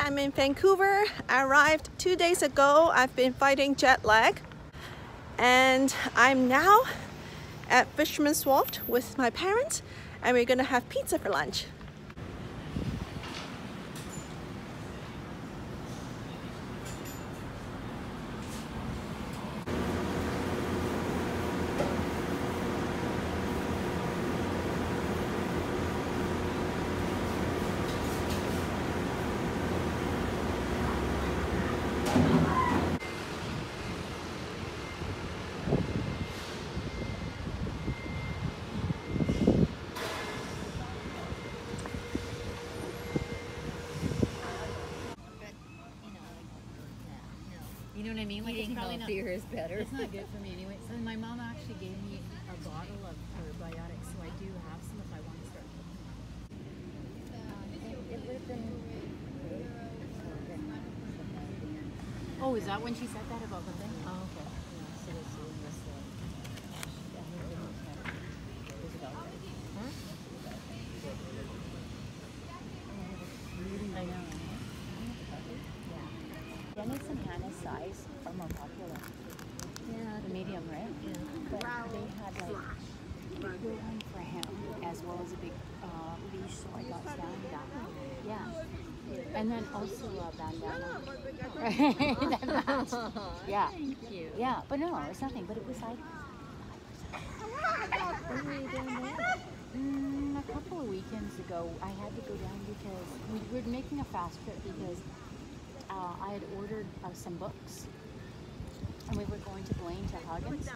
I'm in Vancouver. I arrived 2 days ago. I've been fighting jet lag. And I'm now at Fisherman's Wharf with my parents, and we're gonna have pizza for lunch. You know what I mean? Like, Eating healthier is better. It's not good for me anyway. So my mom actually gave me a bottle of probiotics, so I do have some if I want to start cooking. It would have been. Oh, is that when she said that about the thing? Oh, okay. Yeah, so this was I know. Dennis and Hannah's size are more popular. Yeah. The medium, right? Yeah. But they had like a big one for him as well as a big leash, so I got Stan that. Yeah. And then also a bandana. That matched. Yeah. Thank you. Yeah, but no, it's nothing. But it was like When were you doing that? a couple of weekends ago. I had to go down because we were making a fast trip because I had ordered some books, and we were going to Blaine to Huggins.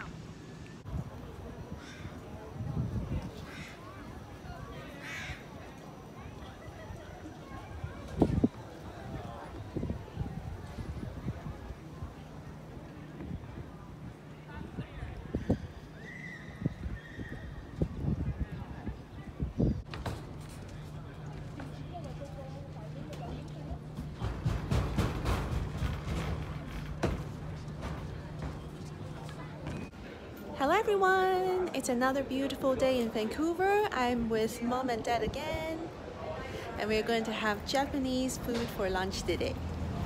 Hello everyone! It's another beautiful day in Vancouver. I'm with mom and dad again, and we're going to have Japanese food for lunch today.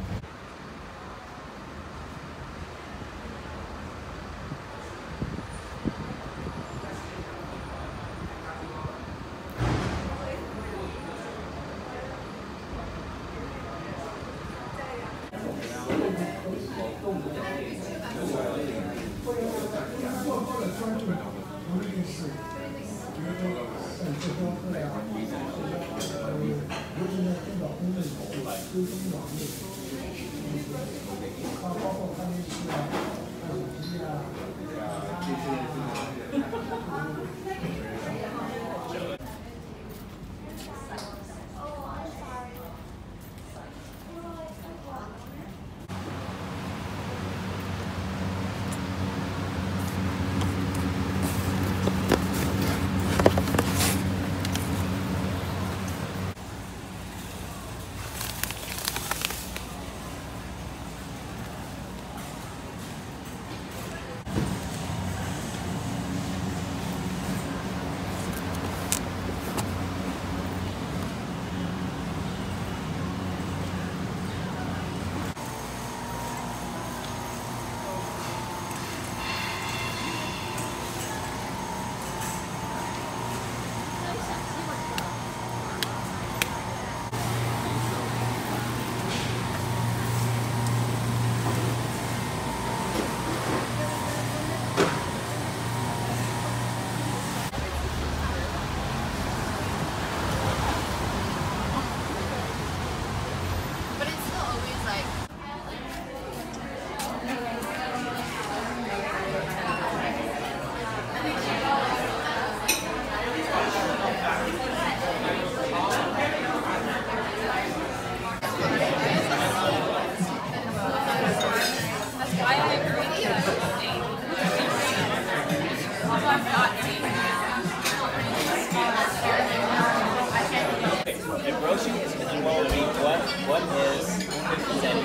What is Zen?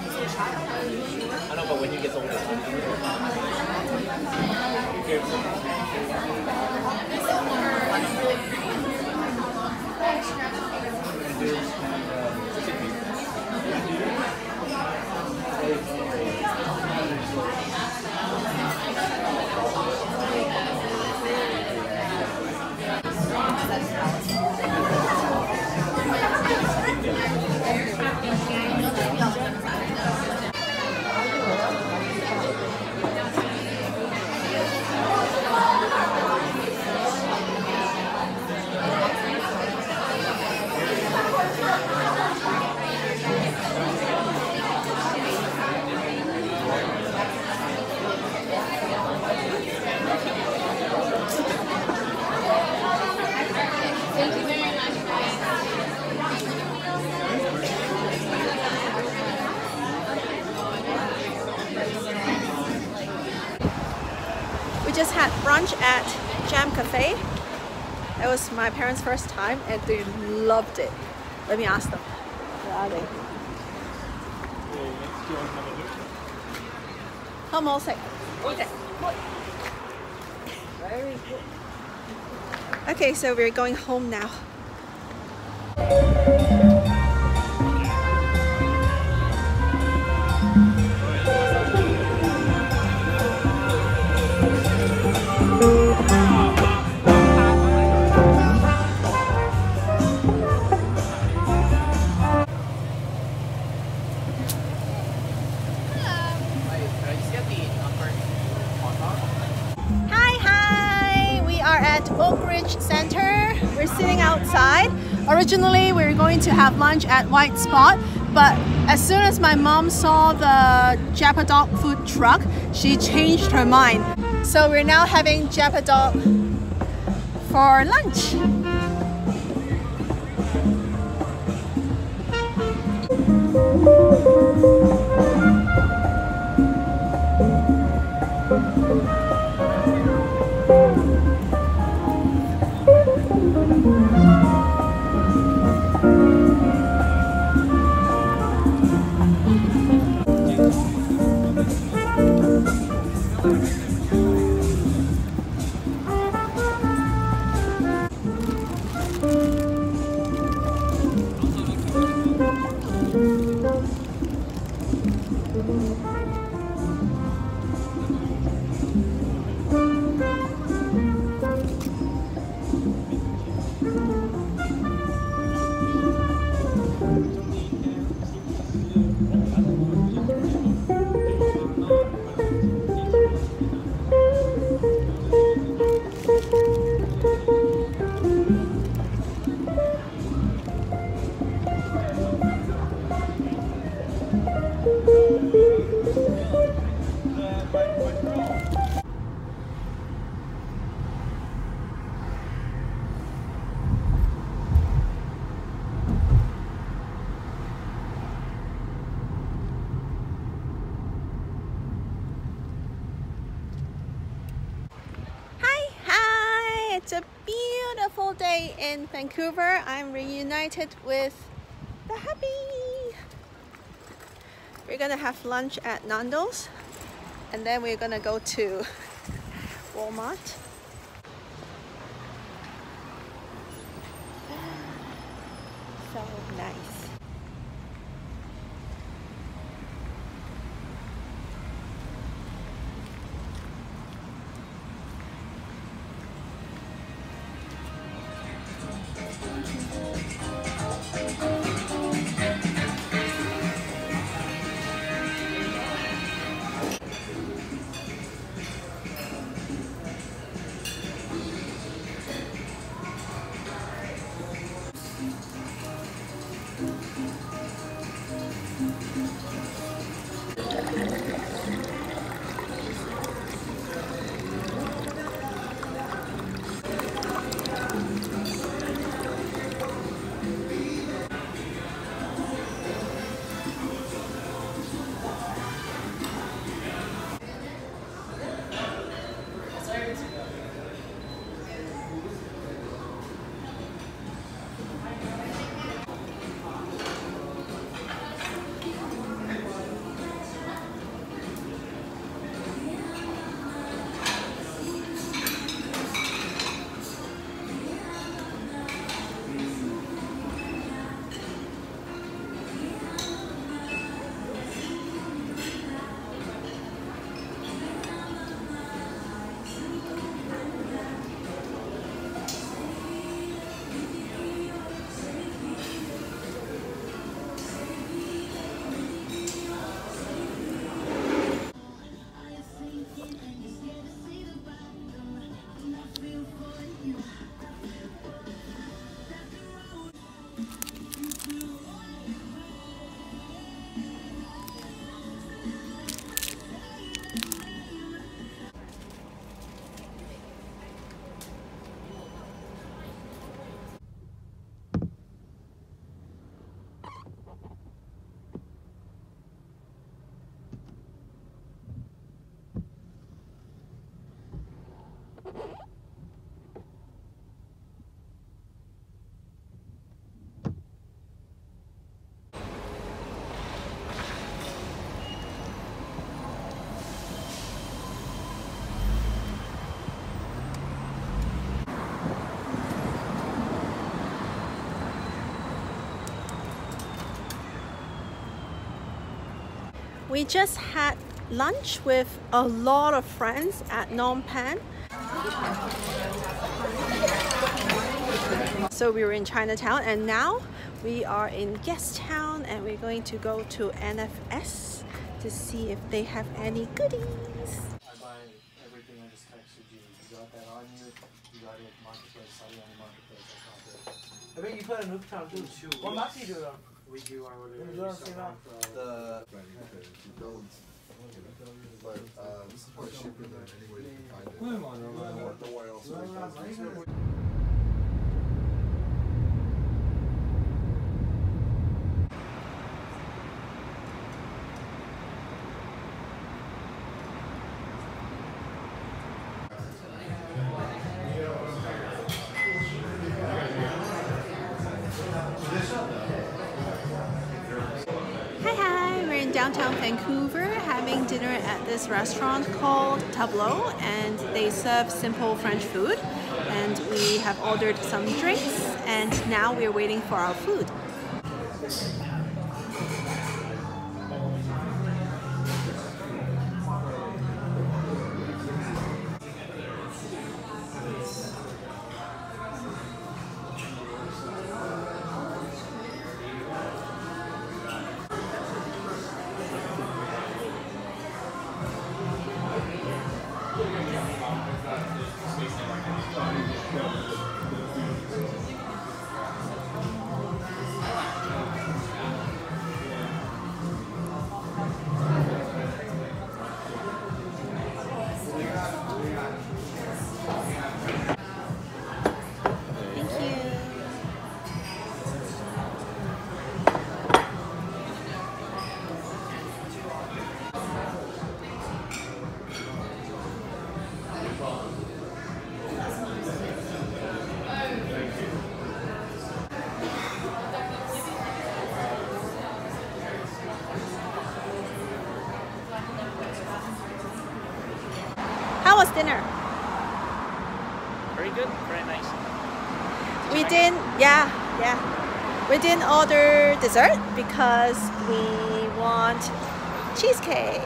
I don't know, but when he gets older. Here. just had brunch at Jam Cafe. It was my parents' first time and they loved it. Let me ask them. Where are they? Come on, say. Okay. Very good. Okay, so we're going home now. Oak Ridge Center. We're sitting outside. Originally we were going to have lunch at White Spot, but as soon as my mom saw the Japadog food truck, she changed her mind. So we're now having Japadog for lunch. It's a beautiful day in Vancouver. I'm reunited with the hubby. We're gonna have lunch at Nando's and then we're gonna go to Walmart. So nice. We just had lunch with a lot of friends at Phnom Penh. So we were in Chinatown and now we are in Guest Town and we're going to go to NFS to see if they have any goodies. I buy everything I just texted you. You got that on you. You got it marketplace, Saudi on the marketplace. That's not good. I bet you put a Nuketown too. What map do you do it on? We do our You do it on the same map? But this is part cheaper than any way you can find it. Don't worry, also. Hi, we're in downtown Vancouver having dinner at this restaurant called Tableau, and they serve simple French food, and we have ordered some drinks and now we're waiting for our food. How was dinner? Very good, very nice. We didn't, we didn't order dessert because we want cheesecake.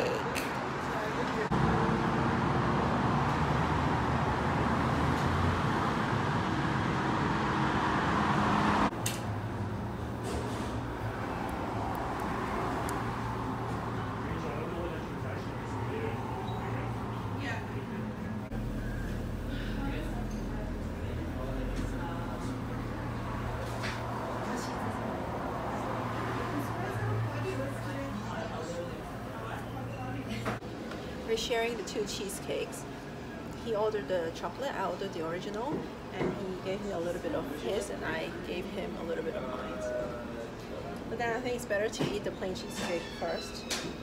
We're sharing the two cheesecakes. He ordered the chocolate, I ordered the original, and he gave me a little bit of his and I gave him a little bit of mine. But then I think it's better to eat the plain cheesecake first.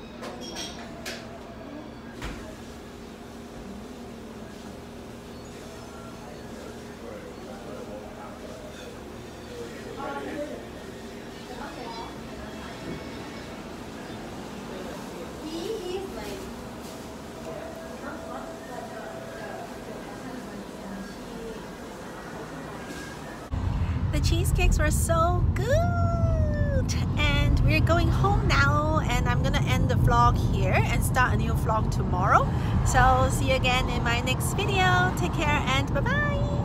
The cheesecakes were so good, and we're going home now, and I'm gonna end the vlog here and start a new vlog tomorrow. So see you again in my next video. Take care and bye bye.